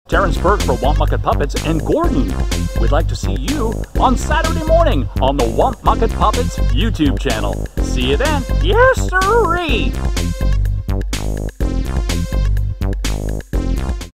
Terrence Berg for Womp Mucket Puppets, and Gordon. We'd like to see you on Saturday morning on the Womp Mucket Puppets YouTube channel. See you then. Yes, sirree!